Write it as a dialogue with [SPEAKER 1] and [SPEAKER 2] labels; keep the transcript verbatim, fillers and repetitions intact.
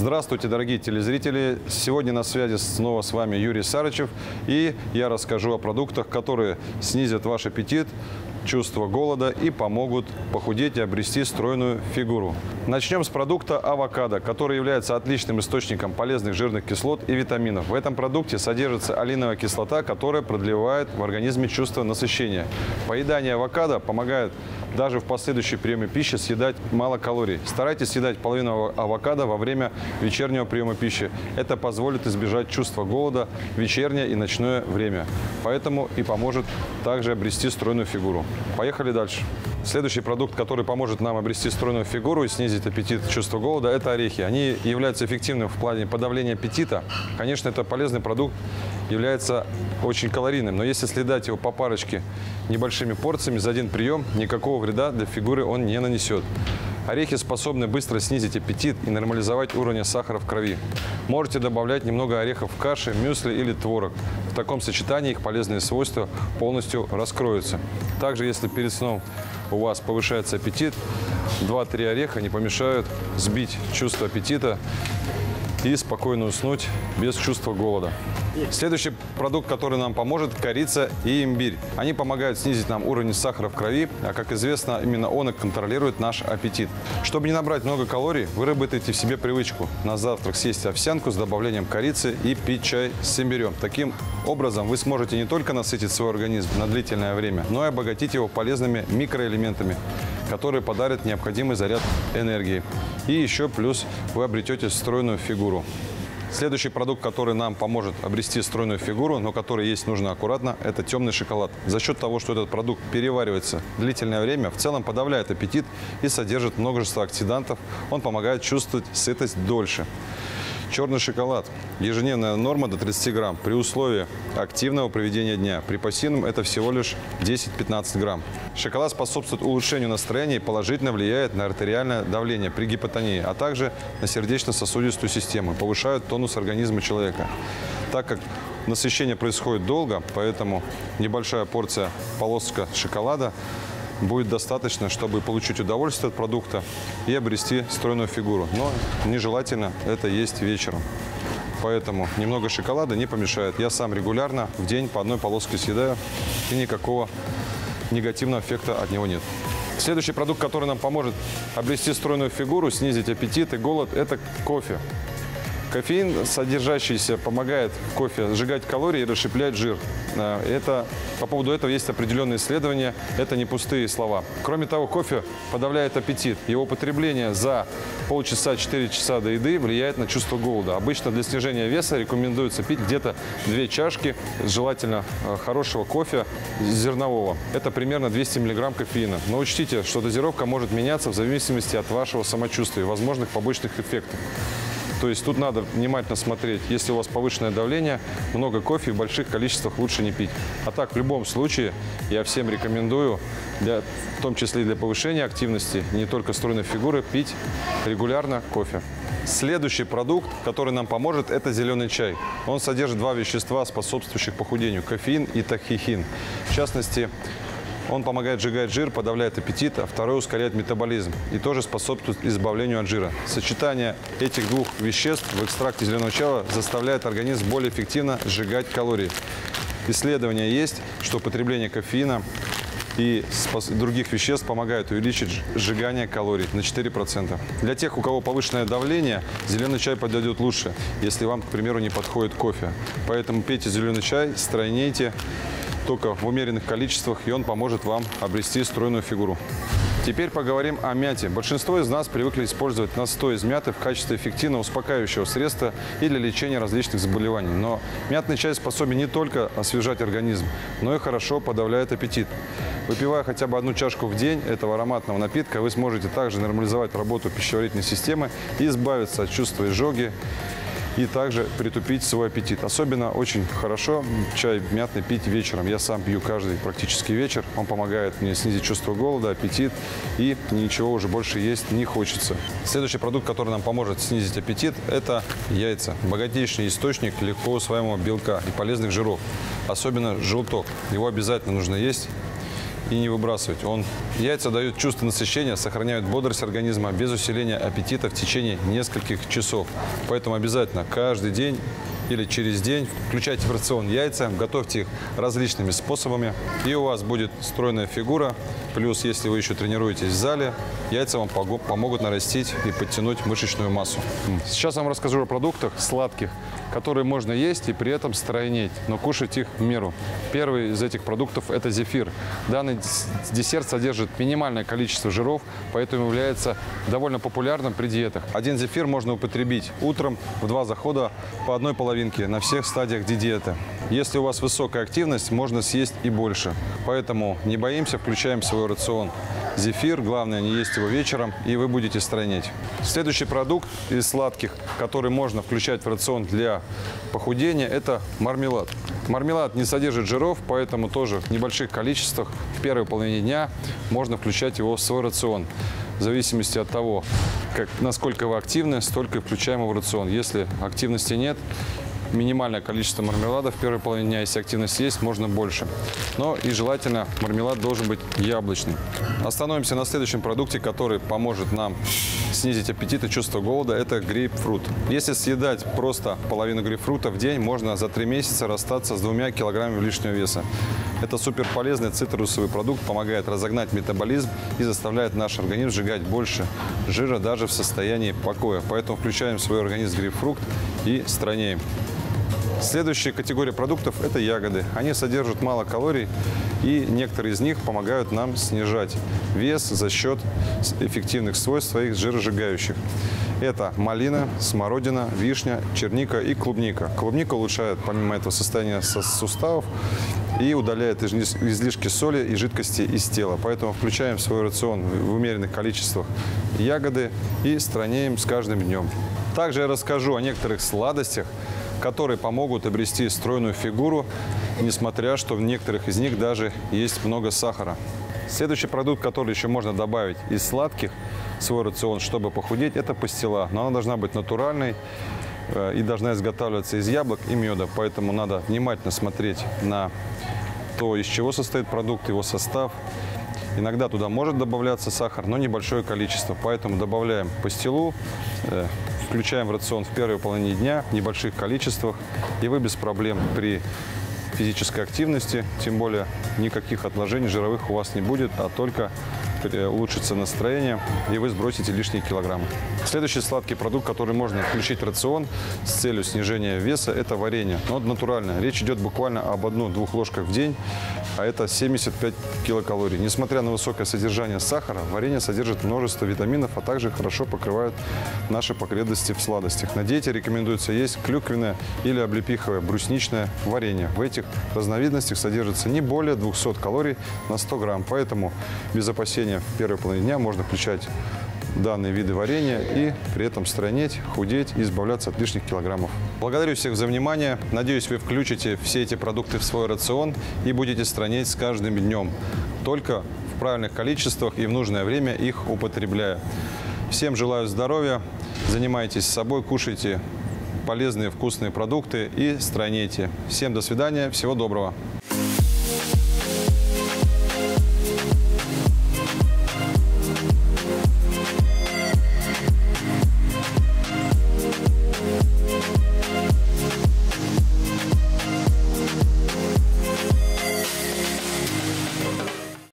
[SPEAKER 1] Здравствуйте, дорогие телезрители! Сегодня на связи снова с вами Юрий Сарычев. И я расскажу о продуктах, которые снизят ваш аппетит, чувство голода и помогут похудеть и обрести стройную фигуру. Начнем с продукта авокадо, который является отличным источником полезных жирных кислот и витаминов. В этом продукте содержится алиновая кислота, которая продлевает в организме чувство насыщения. Поедание авокадо помогает даже в последующей приеме пищи съедать мало калорий. Старайтесь съедать половину авокадо во время вечернего приема пищи. Это позволит избежать чувства голода в вечернее и ночное время. Поэтому и поможет также обрести стройную фигуру. Поехали дальше. Следующий продукт, который поможет нам обрести стройную фигуру и снизить аппетит, чувство голода, это орехи. Они являются эффективным в плане подавления аппетита. Конечно, это полезный продукт, является очень калорийным, но если съедать его по парочке небольшими порциями за один прием, никакого вреда для фигуры он не нанесет. Орехи способны быстро снизить аппетит и нормализовать уровень сахара в крови. Можете добавлять немного орехов в каши, мюсли или творог. В таком сочетании их полезные свойства полностью раскроются. Также, если перед сном у вас повышается аппетит, два-три ореха не помешают сбить чувство аппетита и спокойно уснуть без чувства голода. Следующий продукт, который нам поможет – корица и имбирь. Они помогают снизить нам уровень сахара в крови, а, как известно, именно он и контролирует наш аппетит. Чтобы не набрать много калорий, выработайте в себе привычку на завтрак съесть овсянку с добавлением корицы и пить чай с имбирем. Таким образом, вы сможете не только насытить свой организм на длительное время, но и обогатить его полезными микроэлементами, которые подарят необходимый заряд энергии. И еще плюс вы обретете стройную фигуру. Следующий продукт, который нам поможет обрести стройную фигуру, но который есть нужно аккуратно, это темный шоколад. За счет того, что этот продукт переваривается длительное время, в целом подавляет аппетит и содержит множество оксидантов, он помогает чувствовать сытость дольше. Черный шоколад. Ежедневная норма до тридцати грамм при условии активного проведения дня. При пассивном это всего лишь десять-пятнадцать грамм. Шоколад способствует улучшению настроения и положительно влияет на артериальное давление при гипотонии, а также на сердечно-сосудистую систему, повышает тонус организма человека. Так как насыщение происходит долго, поэтому небольшая порция полоска шоколада будет достаточно, чтобы получить удовольствие от продукта и обрести стройную фигуру. Но нежелательно это есть вечером. Поэтому немного шоколада не помешает. Я сам регулярно в день по одной полоске съедаю, и никакого негативного эффекта от него нет. Следующий продукт, который нам поможет обрести стройную фигуру, снизить аппетит и голод, это кофе. Кофеин, содержащийся, помогает в кофе сжигать калории и расщеплять жир. Это, по поводу этого есть определенные исследования, это не пустые слова. Кроме того, кофе подавляет аппетит. Его употребление за полчаса-четыре часа до еды влияет на чувство голода. Обычно для снижения веса рекомендуется пить где-то две чашки, желательно хорошего кофе зернового. Это примерно двести миллиграмм кофеина. Но учтите, что дозировка может меняться в зависимости от вашего самочувствия и возможных побочных эффектов. То есть тут надо внимательно смотреть. Если у вас повышенное давление, много кофе в больших количествах лучше не пить. А так, в любом случае, я всем рекомендую, для, в том числе и для повышения активности, не только стройной фигуры, пить регулярно кофе. Следующий продукт, который нам поможет, это зеленый чай. Он содержит два вещества, способствующих похудению – кофеин и тахихин. В частности, он помогает сжигать жир, подавляет аппетит, а второй ускоряет метаболизм и тоже способствует избавлению от жира. Сочетание этих двух веществ в экстракте зеленого чая заставляет организм более эффективно сжигать калории. Исследования есть, что употребление кофеина и других веществ помогают увеличить сжигание калорий на четыре процента. Для тех, у кого повышенное давление, зеленый чай подойдет лучше, если вам, к примеру, не подходит кофе. Поэтому пейте зеленый чай, стройнейте, только в умеренных количествах, и он поможет вам обрести стройную фигуру. Теперь поговорим о мяте. Большинство из нас привыкли использовать настой из мяты в качестве эффективного успокаивающего средства и для лечения различных заболеваний. Но мятный чай способен не только освежать организм, но и хорошо подавляет аппетит. Выпивая хотя бы одну чашку в день этого ароматного напитка, вы сможете также нормализовать работу пищеварительной системы и избавиться от чувства изжоги, и также притупить свой аппетит. Особенно очень хорошо чай мятный пить вечером. Я сам пью каждый практически вечер. Он помогает мне снизить чувство голода, аппетит, и ничего уже больше есть не хочется. Следующий продукт, который нам поможет снизить аппетит, это яйца. Богатейший источник легко усваиваемого белка и полезных жиров. Особенно желток. Его обязательно нужно есть. и не выбрасывать. Он, яйца дают чувство насыщения, сохраняют бодрость организма без усиления аппетита в течение нескольких часов. Поэтому обязательно каждый день или через день включайте в рацион яйца, готовьте их различными способами, и у вас будет стройная фигура. Плюс, если вы еще тренируетесь в зале, яйца вам помогут нарастить и подтянуть мышечную массу. Сейчас я вам расскажу о продуктах сладких, которые можно есть и при этом стройнеть, но кушать их в меру. Первый из этих продуктов – это зефир. Данный десерт содержит минимальное количество жиров, поэтому является довольно популярным при диетах. Один зефир можно употребить утром в два захода по одной половинке на всех стадиях диеты. Если у вас высокая активность, можно съесть и больше. Поэтому не боимся, включаем в свой рацион зефир. Главное, не есть его вечером, и вы будете стройнеть. Следующий продукт из сладких, который можно включать в рацион для похудения, это мармелад. Мармелад не содержит жиров, поэтому тоже в небольших количествах в первой половине дня можно включать его в свой рацион. В зависимости от того, как, насколько вы активны, столько и включаем его в рацион. Если активности нет, минимальное количество мармелада в первой половине дня. Если активность есть, можно больше. Но и желательно мармелад должен быть яблочный. Остановимся на следующем продукте, который поможет нам снизить аппетит и чувство голода. Это грейпфрут. Если съедать просто половину грейпфрута в день, можно за три месяца расстаться с двумя килограммами лишнего веса. Это суперполезный цитрусовый продукт, помогает разогнать метаболизм и заставляет наш организм сжигать больше жира даже в состоянии покоя. Поэтому включаем в свой организм грейпфрут и стройнеем. Следующая категория продуктов – это ягоды. Они содержат мало калорий, и некоторые из них помогают нам снижать вес за счет эффективных свойств своих жиросжигающих. Это малина, смородина, вишня, черника и клубника. Клубника улучшает, помимо этого, состояние суставов и удаляет излишки соли и жидкости из тела. Поэтому включаем в свой рацион в умеренных количествах ягоды и стройнеем с каждым днем. Также я расскажу о некоторых сладостях, которые помогут обрести стройную фигуру, несмотря что в некоторых из них даже есть много сахара. Следующий продукт, который еще можно добавить из сладких в свой рацион, чтобы похудеть, это пастила. Но она должна быть натуральной и должна изготавливаться из яблок и меда. Поэтому надо внимательно смотреть на то, из чего состоит продукт, его состав. Иногда туда может добавляться сахар, но небольшое количество. Поэтому добавляем пастилу, включаем в рацион в первой половине дня в небольших количествах, и вы без проблем при физической активности, тем более никаких отложений жировых у вас не будет, а только улучшится настроение, и вы сбросите лишние килограммы. Следующий сладкий продукт, который можно включить в рацион с целью снижения веса, это варенье. Но натуральное. Речь идет буквально об одной-двух ложках в день, а это семьдесят пять килокалорий. Несмотря на высокое содержание сахара, варенье содержит множество витаминов, а также хорошо покрывает наши потребности в сладостях. На диете рекомендуется есть клюквенное или облепиховое брусничное варенье. В этих разновидностях содержится не более двухсот калорий на сто грамм, поэтому без опасения в первой половине дня можно включать данные виды варенья и при этом стройнеть, худеть и избавляться от лишних килограммов. Благодарю всех за внимание. Надеюсь, вы включите все эти продукты в свой рацион и будете стройнеть с каждым днем. Только в правильных количествах и в нужное время их употребляя. Всем желаю здоровья, занимайтесь собой, кушайте полезные вкусные продукты и стройнейте. Всем до свидания, всего доброго.